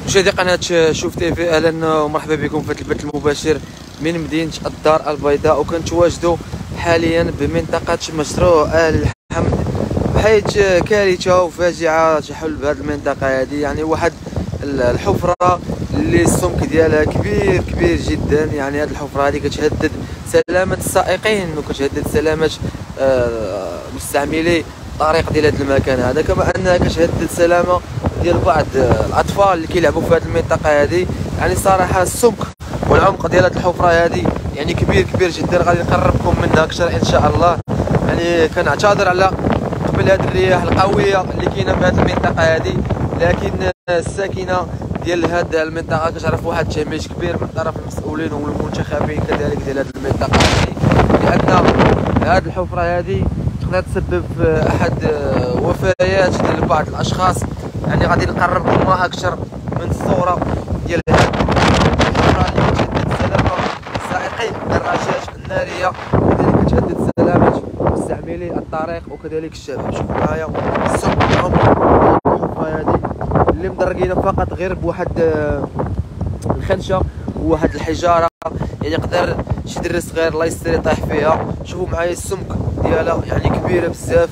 مشاهدي قناة شوف تيفي، اهلا ومرحبا بكم في هذا البث المباشر من مدينة الدار البيضاء. وكنتواجدوا حاليا بمنطقة مشروع آل الحمد، حيث كارثة وفاجعة تحل بهذه المنطقة هذه. يعني واحد الحفرة اللي السمك ديالها كبير جدا. يعني هذه الحفرة هذه كتهدد سلامة السائقين وكتهدد سلامة مستعملي الطريق ديال هذا المكان هذا، كما انها كتهدد سلامة ديال بعض الاطفال اللي كيلعبوا في هذه المنطقه هذه. يعني صراحه السمك والعمق ديال هذه الحفره هذه يعني كبير جدا. غادي نقربكم منها اكثر ان شاء الله. يعني كنعتذر على قبل هذه الرياح القويه اللي كاينه في هذه المنطقه هذه، لكن الساكنه ديال هذه المنطقه كتعرف واحد التهميش كبير من طرف المسؤولين والمنتخبين كذلك ديال هذه المنطقه هذه، لان هذه الحفره هذه تقدر تسبب في احد وفيات ديال بعض الاشخاص. يعني غادي نقربكم معها اكثر من الصوره ديال هذه الحفره اللي كتهدد سلامه السائقين الدراجات الناريه وكذلك كتهدد سلامه مستعملي الطريق وكذلك الشباب. شوفوا معايا السمك الحفره هذه اللي مدرقينه فقط غير بواحد الخنشه وواحد الحجاره، يعني يقدر شي دري صغير الله يستر يطيح فيها. شوفوا معايا السمك ديالها يعني كبيره بزاف.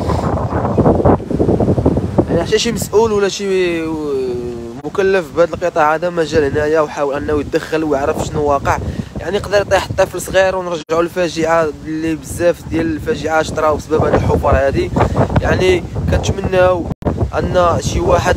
يعني حتى شي مسؤول ولا شي مكلف بهذا القطاع هذا ما جا هنايا وحاول انه يتدخل ويعرف شنو واقع. يعني يقدر يطيح طفل صغير ونرجعوا الفاجعه اللي بزاف ديال الفاجعات طراو بسبب هذه الحفر هذه. يعني كنتمناو ان شي واحد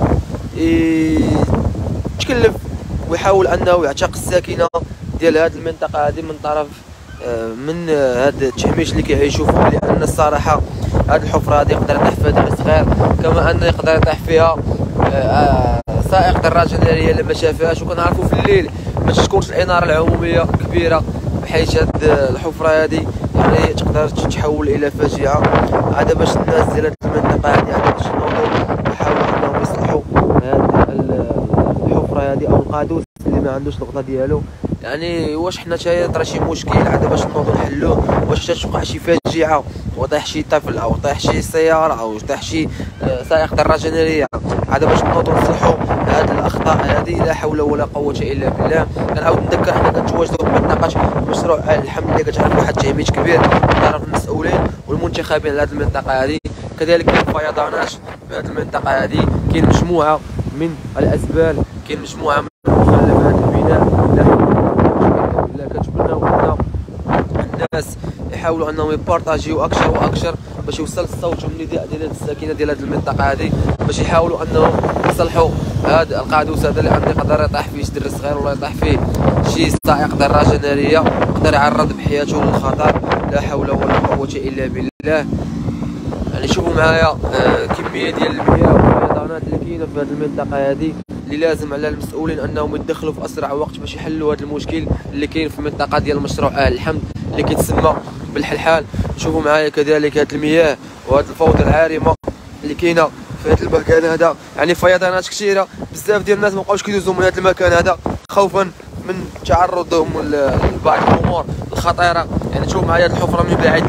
يتكلف ويحاول انه يعتق الساكنه ديال هذه المنطقه هذه من طرف من هذا التهميش اللي كيعيشوا فيه. لان الصراحه هذه الحفره هذه يقدر يطيح فيها دري صغير، كما ان يقدر يطيح فيها سائق دراجه ناريه اللي ما شافهاش. وكنعرفوا في الليل ما تكونش الاناره العموميه كبيره، بحيث هذه الحفره هذه يعني تقدر تتحول الى فاجعه. هذا باش الناس ديال هذه المنطقه هذه يعني باش ينوضوا يحاولوا انهم يصلحوا هذه الحفره هذه او القادوس اللي ما عندوش الغطاء ديالو. يعني واش حنا ترى شي مشكل عاد باش نوضوا نحلوه؟ واش توقع شي فاجعه وطيح شي طفل او طيح شي سياره او طيح شي سائق دراجه ناريه عاد باش نوضوا نصلحوا هذه الاخطاء هذه؟ لا حول ولا قوه الا بالله. كنعاود نذكر حنا كنتواجدوا في منطقه مشروع آل الحمد اللي كتعرف واحد التهميش كبير من طرف المسؤولين والمنتخبين لهذه المنطقه هذه. كذلك كاين فيضانات في هذه المنطقه هذه، كاين مجموعه من الازبال، كاين مجموعه من مخلفات البناء. لا حول ولا قوه الا بالله. كنتمناو ان الناس يحاولوا انهم يبارطاجيو اكثر واكثر باش يوصل الصوت والنداء ديال الساكنه ديال هذه المنطقه هذه، باش يحاولوا انهم يصلحوا هذا القادوس هذا اللي عنده يقدر يطيح فيه شي دري صغير ولا يطيح فيه شي سائق دراجه ناريه يقدر يعرض بحياته للخطر. لا حول ولا قوه الا بالله. يعني شوفوا معايا كميه ديال المياه والفيضانات اللي كاينه في هذه المنطقه هذه، اللي لازم على المسؤولين انهم يتدخلوا في اسرع وقت باش يحلوا هذا المشكل اللي كاين في المنطقه ديال مشروع آل الحمد اللي كيتسمى بالحلحال. شوفوا معايا كذلك هذه المياه وهذه الفوضى العارمه اللي كاينه في هذا المكان هذا. يعني فيضانات كثيره، بزاف ديال الناس ما بقاوش كيدوزوا من هذا المكان هذا خوفا من تعرضهم لبعض الامور الخطيره. يعني شوفوا معايا هذه الحفره من بعيد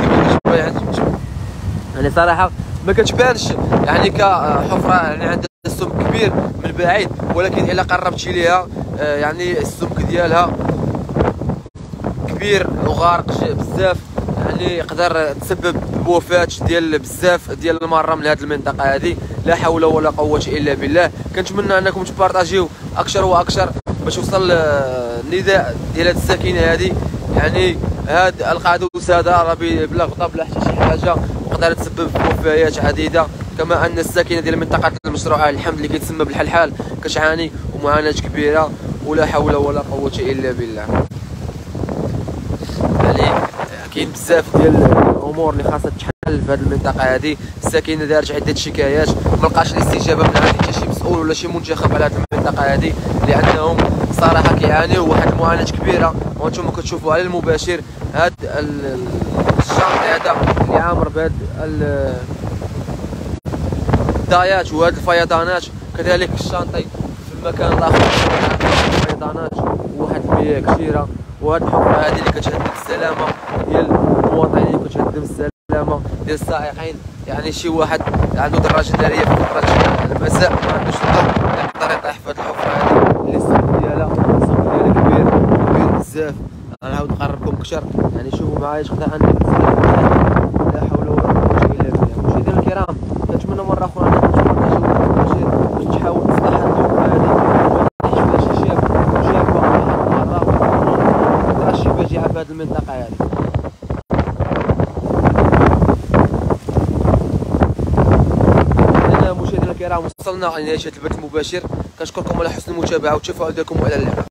يعني صراحه ما كتبانش يعني كحفره يعني عندها السمك كبير من بعيد، ولكن الا قربتي ليها يعني السمك ديالها كبير وغارق بزاف. يعني يقدر تسبب بوفاه ديال بزاف ديال المرة من هذه المنطقه هذه. لا حول ولا قوه الا بالله. كنتمنى انكم تبارطاجيو اكثر واكثر باش يوصل النداء ديال هذه الساكنه هذه. يعني هذا القادوس هذا راه بلا غطا بلا حتى شي حاجه يقدر تسبب وفيات عديده، كما ان الساكنه ديال منطقه المشروع آل الحمد اللي كيتسمى بالحلحال كتعاني ومعاناه كبيره. ولا حول ولا قوه الا بالله. يعني كاين بزاف ديال الامور اللي خاصها تحل في هذه المنطقه هذه. الساكنه دارت عده شكايات ما لقاش الاستجابه من عند حتى شي مسؤول ولا شي منتخب على هذه المنطقه هذه، لانهم صراحه كيعانيو واحد المعاناه كبيره. وانتم كتشوفوا على المباشر هذا الشاطئ هذا اللي عامر بهذا الضايات وهذه الفيضانات. كذلك الشاطئ في المكان الاخر الفيضانات وواحد المياه كثيره. وهذه الحفره هذه اللي كتهدد السلامه ديال المواطنين وكتهدد السلامه ديال السائقين. يعني شي واحد عنده دراجه ناريه في فتره المساء ما عندوش الضوء يقدر يطيح في هذه الحفره هذه اللي السمك ديالها كبير بزاف. غنعاود نقربكم اكثر، يعني شوفوا معايا اش قدر عندي. لا حول ولا قوه الا بالله. مشاهدينا الكرام، كنتمنى مره اخرى انكم تبارطاجيو الفيديو باش تحاول تصلح هذه الحفره هذه، ما تعيش فيها شي شاب واحد مره راه شي فاجعه في هذه المنطقه هذه. مشاهدينا الكرام، وصلنا لنهاية البث المباشر. كنشكركم على حسن المتابعه والتفاعل ديالكم، والى اللقاء.